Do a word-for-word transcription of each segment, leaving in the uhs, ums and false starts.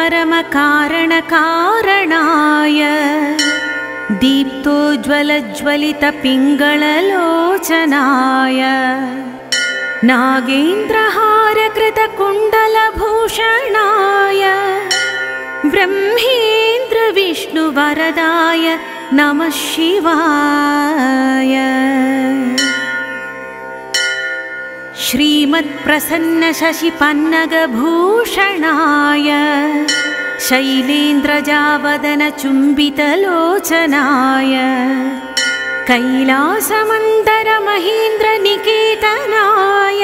परमकारणकारणाय दीप्तोज्ज्वलज्वलितपिङ्गळलोचनाय नागेन्द्रहारकृतकुण्डलभूषणाय ब्रह्मेन्द्रविष्णुवरदाय नमः शिवाय। श्रीमत्प्रसन्नशशिपन्नगभूषणाय शैलेन्द्रजावदनचुम्बितलोचनाय कैलासमन्दरमहेन्द्रनिकेतनाय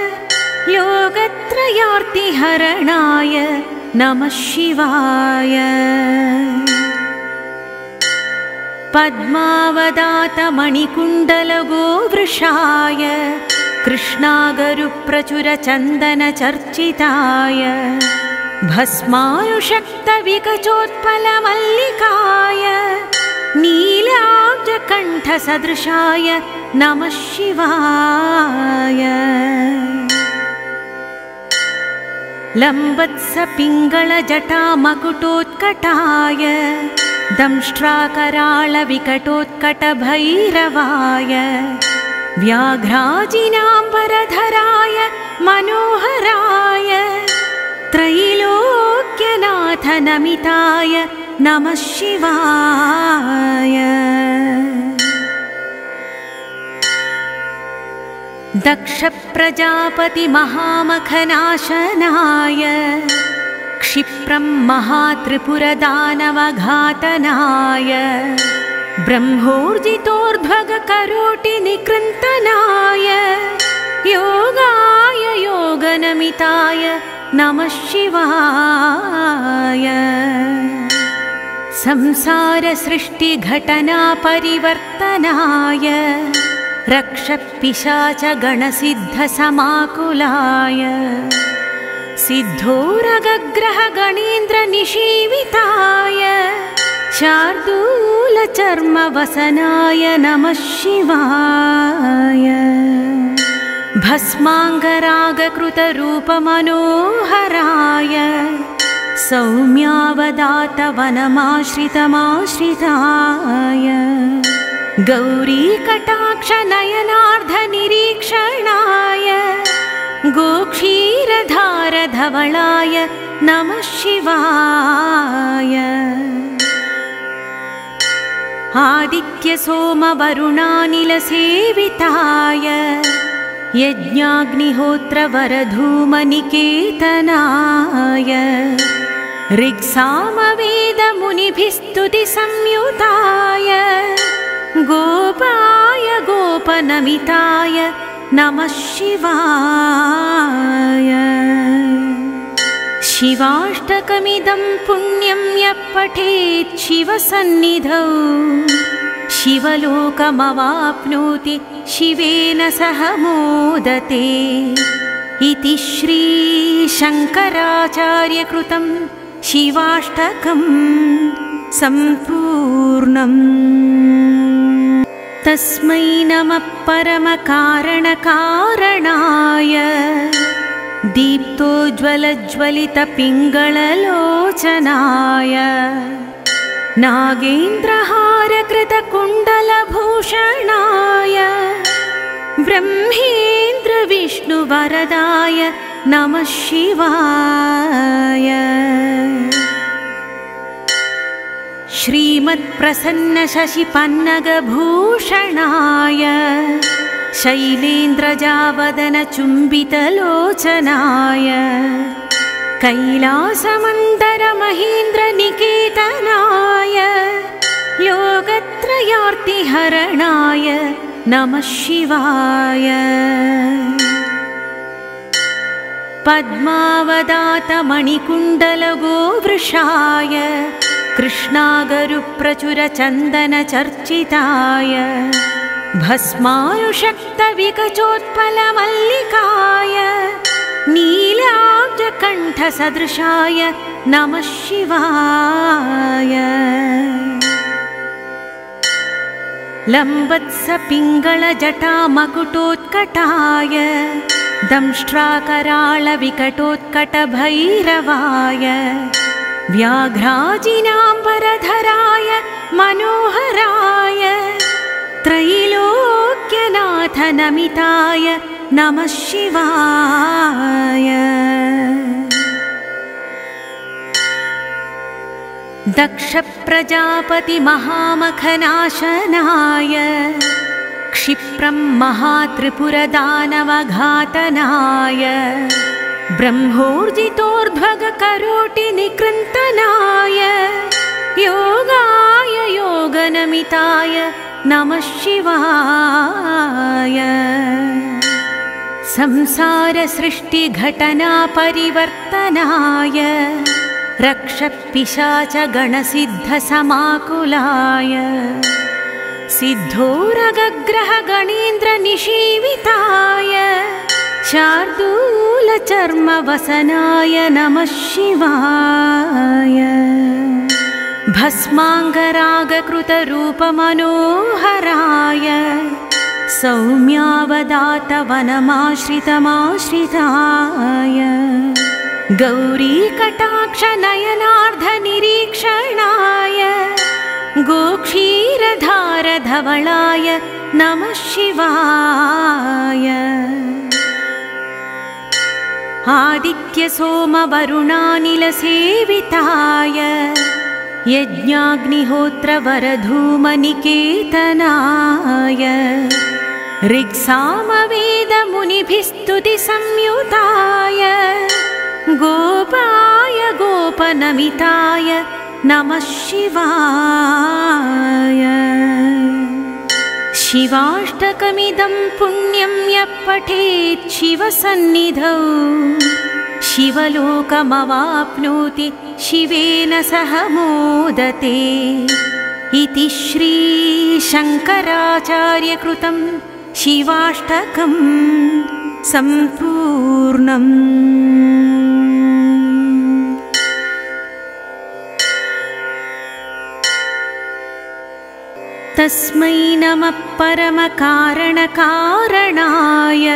योगत्रयार्तिहरणाय नमः शिवाय। पद्मावदातमणिकुण्डलगोवृषाय कृष्णागरुप्रचुरचन्दनचर्चिताय भस्मानुषक्तविकचोत्पलमल्लिकाय नीलाब्जकण्ठसदृशाय नमः शिवाय। लम्बत्सपिङ्गळजटामकुटोत्कटाय दंष्ट्राकराळविकटोत्कटभैरवाय व्याघ्राजिनाम्बरधराय मनोहराय त्रैलोक्यनाथनमिताय नमः शिवाय। दक्षप्रजापतिमहामखनाशनाय क्षिप्रं महात्रिपुरदानवघातनाय ब्रह्मोर्जितोर्ध्वगकरोटिनिकृन्तनाय योगाय योगनमिताय नमः शिवाय। संसारसृष्टिघटनापरिवर्तनाय रक्षपिशाचगणसिद्धसमाकुलाय सिद्धोरगग्रहगणेन्द्रनिषीविताय शार्दूलचर्मवसनाय नमः शिवाय। भस्माङ्गरागकृतरूपमनोहराय सौम्यावदातवनमाश्रितमाश्रिताय गौरीकटाक्षनयनार्धनिरीक्षणाय गोक्षीरधारधवलाय नमः शिवाय। आदित्यसोमवरुणानिलसेविताय यज्ञाग्निहोत्रवरधूमनिकेतनाय ऋक्सामवेदमुनिभिस्तुतिसंयुताय गोपाय गोपनमिताय नमः शिवाय। शिवाष्टकमिदं पुण्यं यः पठेत् शिवसन्निधौ शिवलोकमवाप्नोति शिवेन सह मोदते इति श्रीशङ्कराचार्यकृतं शिवाष्टकं सम्पूर्णम्। तस्मै नमः परमकारणकारणाय दीप्तोज्ज्वलज्वलितपिङ्गळलोचनाय नागेन्द्रहारकृतकुण्डलभूषणाय ब्रह्मेन्द्रविष्णुवरदाय नमः शिवाय। श्रीमत्प्रसन्नशशिपन्नगभूषणाय शैलेन्द्रजावदनचुम्बितलोचनाय कैलासमन्दरमहेन्द्रनिकेतनाय योगत्रयार्तिहरणाय नमः शिवाय। पद्मावदातमणिकुण्डलगोवृषाय कृष्णागरुप्रचुरचन्दनचर्चिताय भस्मानुषक्तविकचोत्पलमल्लिकाय नीलाब्जकण्ठसदृशाय नमः शिवाय। लम्बत्सपिङ्गळजटामकुटोत्कटाय दंष्ट्राकराळविकटोत्कटभैरवाय व्याघ्राजिनाम्बरधराय मनोहराय त्रैलोक्यनाथ नमिताय नमः शिवाय। दक्ष प्रजापति महामखनाशनाय क्षिप्रं महात्रिपुरदानवघातनाय ब्रह्मोर्जितोर्ध्वगकरोटिनिकृन्तनाय योगाय योगनमिताय नमः शिवाय। संसारसृष्टिघटनापरिवर्तनाय रक्षपिशाचगणसिद्धसमाकुलाय सिद्धोरगग्रहगणेन्द्रनिषीविताय शार्दूलचर्मवसनाय नमः शिवाय। भस्माङ्गरागकृतरूपमनोहराय सौम्यावदातवनमाश्रितमाश्रिताय गौरीकटाक्षनयनार्धनिरीक्षणाय गोक्षीरधारधवलाय नमः शिवाय। आदित्यसोमवरुणानिलसेविताय यज्ञाग्निहोत्रवरधूमनिकेतनाय ऋक्सामवेदमुनिभिस्तुतिसंयुताय गोपाय गोपनमिताय नमः शिवाय। शिवाष्टकमिदं पुण्यं यः पठेत् शिवसन्निधौ शिवलोकमवाप्नोति शिवेन सह मोदते इति श्रीशङ्कराचार्यकृतं शिवाष्टकं सम्पूर्णम्। तस्मै नमः परमकारणकारणाय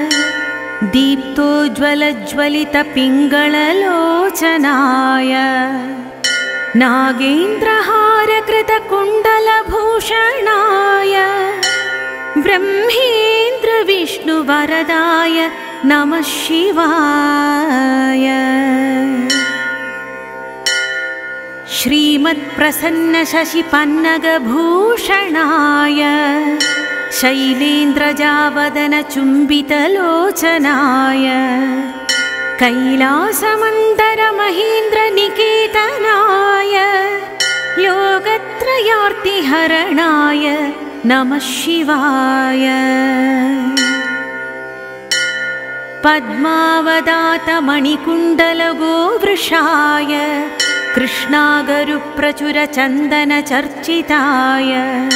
दीप्तोज्ज्वलज्वलितपिङ्गळलोचनाय नागेन्द्रहारकृतकुण्डलभूषणाय ब्रह्मेन्द्रविष्णुवरदाय नमः शिवाय। श्रीमत्प्रसन्नशशिपन्नगभूषणाय शैलेन्द्रजावदनचुम्बितलोचनाय कैलासमन्दरमहेन्द्रनिकेतनाय योगत्रयार्तिहरणाय नमः शिवाय। पद्मावदातमणिकुण्डलगोवृषाय कृष्णागरुप्रचुरचन्दनचर्चिताय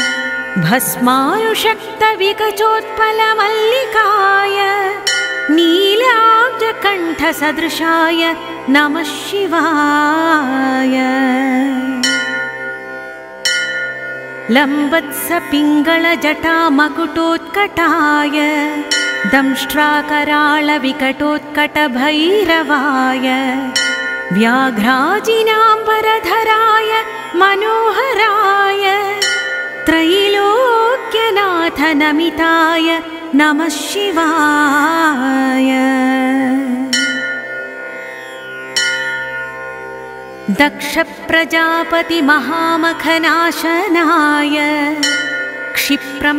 भस्मानुषक्तविकचोत्पलमल्लिकाय नीलाब्जकण्ठसदृशाय नमः शिवाय। लम्बत्सपिङ्गळजटामकुटोत्कटाय दंष्ट्राकराळविकटोत्कटभैरवाय व्याघ्राजिनाम्बरधराय मनोहराय त्रैलोक्यनाथ नमिताय नमः शिवाय। दक्ष प्रजापति महामखनाशनाय क्षिप्रं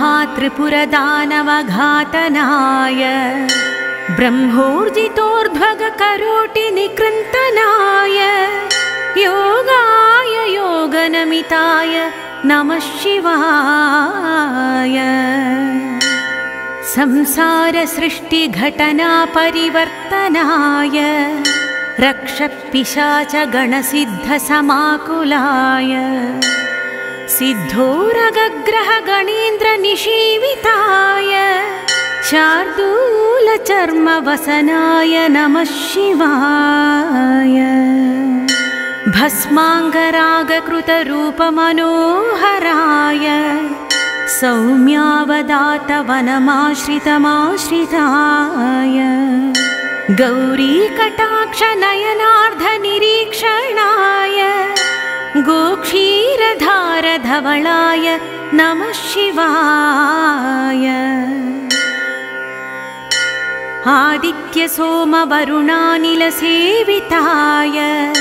महात्रिपुरदानवघातनाय ब्रह्मोर्जितोर्ध्वगकरोटिनिकृन्तनाय योगाय योगनमिताय नमः शिवाय। संसारसृष्टिघटनापरिवर्तनाय रक्षपिशाचगणसिद्धसमाकुलाय सिद्धोरगग्रहगणेन्द्रनिषीविताय शार्दूलचर्मवसनाय नमः शिवाय। भस्माङ्गरागकृतरूपमनोहराय सौम्यावदातवनमाश्रितमाश्रिताय गौरीकटाक्षनयनार्धनिरीक्षणाय गोक्षीरधारधवलाय नमः शिवाय। आदित्यसोमवरुणानिलसेविताय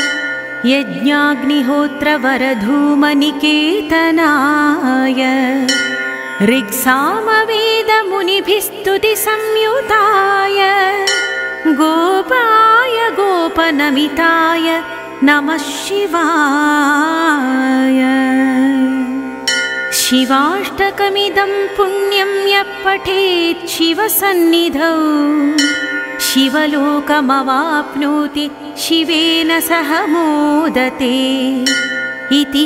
यज्ञाग्निहोत्रवरधूमनिकेतनाय ऋक्सामवेदमुनिभिस्तुतिसंयुताय गोपाय गोपनमिताय नमः शिवाय। शिवाष्टकमिदं पुण्यं यः पठेत् शिवसन्निधौ शिवलोकमवाप्नोति शिवेन सह मोदते इति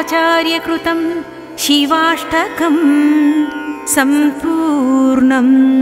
श्रीशङ्कराचार्यकृतं शिवाष्टकं सम्पूर्णम्।